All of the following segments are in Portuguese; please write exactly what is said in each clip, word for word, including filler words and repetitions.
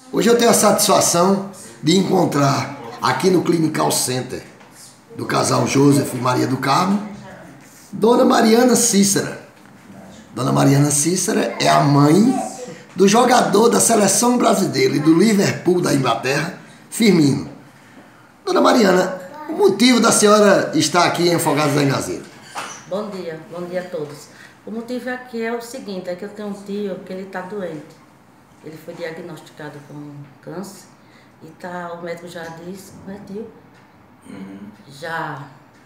Hoje eu tenho a satisfação de encontrar aqui no Clinical Center do casal Joseph e Maria do Carmo, Dona Mariana Cícera. Dona Mariana Cícera é a mãe do jogador da seleção brasileira e do Liverpool da Inglaterra, Firmino. Dona Mariana, o motivo da senhora estar aqui em Afogados da Engazeira? Bom dia, bom dia a todos. O motivo aqui é o seguinte, é que eu tenho um tio que ele está doente. Ele foi diagnosticado com câncer e tá, o médico já disse, não é tio? Uhum. Já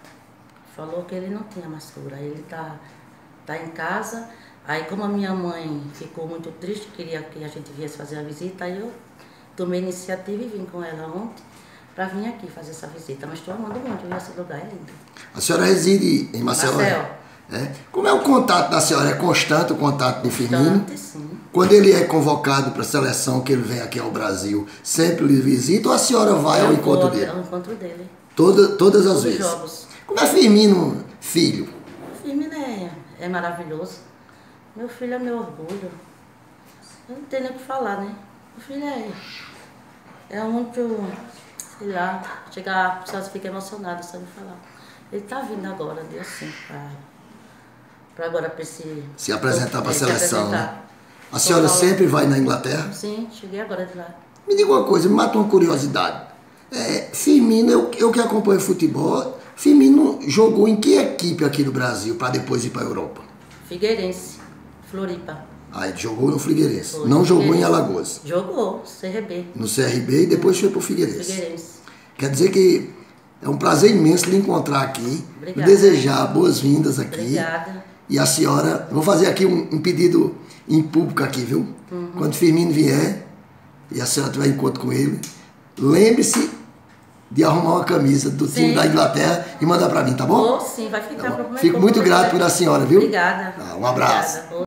falou que ele não tinha mais cura. Ele tá, tá em casa. Aí como a minha mãe ficou muito triste, queria que a gente viesse fazer a visita, aí eu tomei iniciativa e vim com ela ontem para vir aqui fazer essa visita. Mas estou amando muito, esse lugar é lindo. A senhora reside em Maceió? Maceió. É? Como é o contato da senhora? É constante o contato de Firmino? Constante, sim. Quando ele é convocado para a seleção, que ele vem aqui ao Brasil, sempre lhe visita ou a senhora vai eu ao encontro vou, dele? Ao encontro dele. Toda, todas as Todos vezes? Os jogos. Como é Firmino, filho? O Firmino é, é maravilhoso. Meu filho é meu orgulho. Eu não tenho nem o que falar, né? O filho é... É muito... Sei lá, chega, a pessoa fica emocionada só de falar. Ele tá vindo agora, dia cinco, para... Para agora para esse... Se apresentar para a se seleção, apresentar. né? A senhora sempre vai na Inglaterra? Sim, cheguei agora de lá. Me diga uma coisa, me mata uma curiosidade. É, Firmino, eu, eu que acompanho futebol, Firmino jogou em que equipe aqui no Brasil para depois ir para a Europa? Figueirense, Floripa. Ah, ele jogou no Figueirense. Foi, não jogou Figueirense. em Alagoas? Jogou, C R B. No C R B e depois foi para o Figueirense. Figueirense. Quer dizer que é um prazer imenso lhe encontrar aqui. Obrigada. Desejar boas-vindas aqui. Obrigada. E a senhora, vou fazer aqui um, um pedido em público aqui, viu? Uhum. Quando Firmino vier e a senhora tiver encontro com ele, lembre-se de arrumar uma camisa do sim. time da Inglaterra e mandar para mim, tá bom? Oh, sim, vai ficar. Tá bom. Fico muito grato por a senhora, viu? Obrigada. Tá, um abraço. Obrigada.